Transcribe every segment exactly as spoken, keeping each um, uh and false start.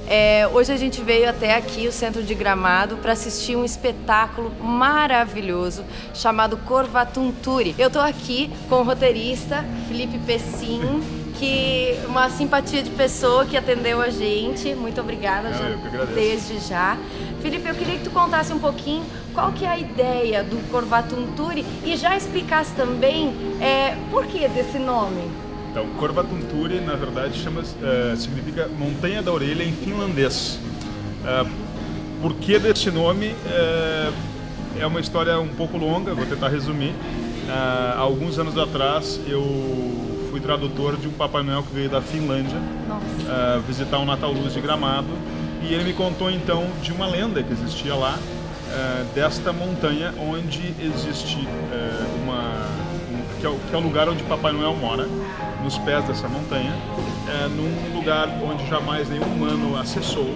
É, hoje a gente veio até aqui, o centro de Gramado, para assistir um espetáculo maravilhoso chamado Corvatunturi. Eu tô aqui com o roteirista Felipe Pessin, que uma simpatia de pessoa que atendeu a gente. Muito obrigada, já, eu desde já. Felipe, eu queria que tu contasse um pouquinho qual que é a ideia do Corvatunturi e já explicasse também é, por que desse nome. Então, Corvatunturi, na verdade, chama, uh, significa Montanha da Orelha em finlandês. Uh, por que desse nome? Uh, é uma história um pouco longa, vou tentar resumir. Uh, há alguns anos atrás, eu fui tradutor de um Papai Noel que veio da Finlândia uh, visitar o Natal Luz de Gramado, e ele me contou então de uma lenda que existia lá, uh, desta montanha onde existe uh, uma... Um, que, é o, que é o lugar onde Papai Noel mora, nos pés dessa montanha, é, num lugar onde jamais nenhum humano acessou.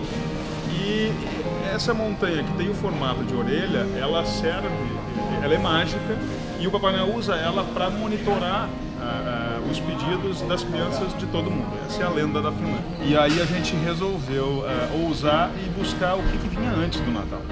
E essa montanha, que tem o formato de orelha, ela serve, ela é mágica, e o Papai Noel usa ela para monitorar uh, uh, os pedidos das crianças de todo mundo. Essa é a lenda da Finlândia. E aí a gente resolveu uh, ousar e buscar o que, que vinha antes do Natal.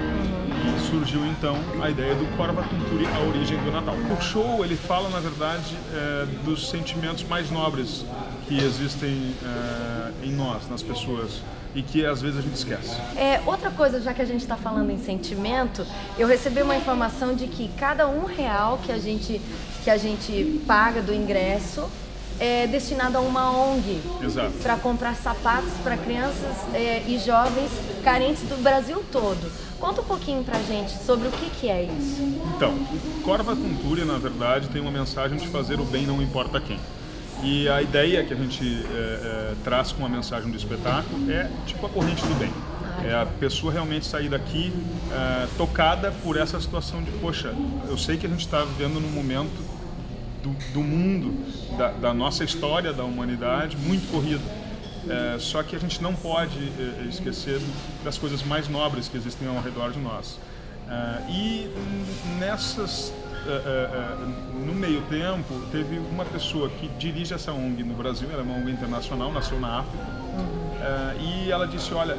E surgiu então a ideia do Corvatunturi, a origem do Natal. O show, ele fala, na verdade, é, dos sentimentos mais nobres que existem é, em nós, nas pessoas, e que às vezes a gente esquece. É, outra coisa, já que a gente está falando em sentimento, eu recebi uma informação de que cada um real que a gente, que a gente paga do ingresso é destinado a uma O N G para comprar sapatos para crianças é, e jovens carentes do Brasil todo. Conta um pouquinho pra gente sobre o que, que é isso. Então, Corvatunturi, na verdade, tem uma mensagem de fazer o bem não importa quem. E a ideia que a gente é, é, traz com a mensagem do espetáculo é tipo a corrente do bem. É a pessoa realmente sair daqui é, tocada por essa situação de, poxa, eu sei que a gente está vivendo num momento do, do mundo, da, da nossa história, da humanidade, muito corrido. É, só que a gente não pode é, esquecer das coisas mais nobres que existem ao redor de nós. É, e nessas, é, é, no meio tempo, teve uma pessoa que dirige essa O N G no Brasil, ela é uma O N G internacional, nasceu na África, é, e ela disse, olha,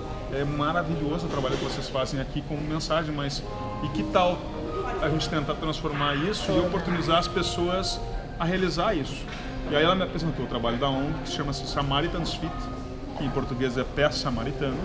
é maravilhoso o trabalho que vocês fazem aqui como mensagem, mas e que tal a gente tentar transformar isso e oportunizar as pessoas a realizar isso? E aí ela me apresentou o trabalho da O N G, que chama-se Samaritan's Feet, que em português é Pé Samaritano,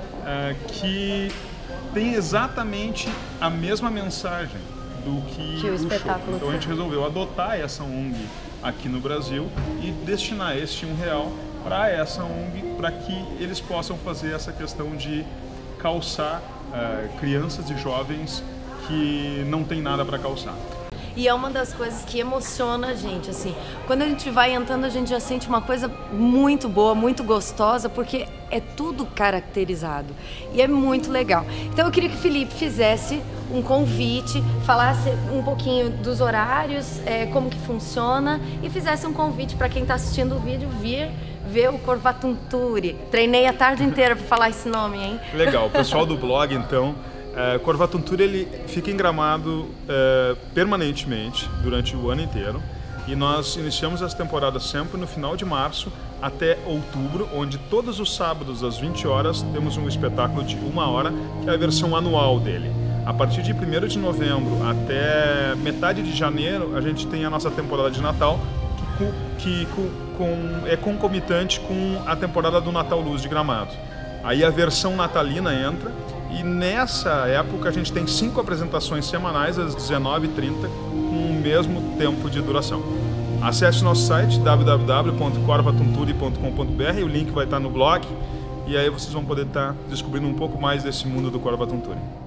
é, que tem exatamente a mesma mensagem do que, que o, o espetáculo show. Então a gente resolveu adotar essa O N G aqui no Brasil e destinar este um real para essa O N G, para que eles possam fazer essa questão de calçar é, crianças e jovens que não tem nada para calçar. E é uma das coisas que emociona a gente, assim. Quando a gente vai entrando, a gente já sente uma coisa muito boa, muito gostosa, porque é tudo caracterizado. E é muito legal. Então eu queria que o Felipe fizesse um convite, falasse um pouquinho dos horários, é, como que funciona, e fizesse um convite para quem está assistindo o vídeo vir ver o Corvatunturi. Treinei a tarde inteira para falar esse nome, hein? Legal. O pessoal do blog, então... Uh, Corvatunturi, ele fica em Gramado uh, permanentemente durante o ano inteiro, e nós iniciamos essa temporada sempre no final de março até outubro, onde todos os sábados às vinte horas temos um espetáculo de uma hora, que é a versão anual dele. A partir de primeiro de novembro até metade de janeiro a gente tem a nossa temporada de Natal, que, que com, com, é concomitante com a temporada do Natal Luz de Gramado. Aí a versão natalina entra, e nessa época a gente tem cinco apresentações semanais às dezenove e trinta, com o mesmo tempo de duração. Acesse nosso site w w w ponto corvatunturi ponto com ponto b r, o link vai estar no blog, e aí vocês vão poder estar descobrindo um pouco mais desse mundo do Corvatunturi.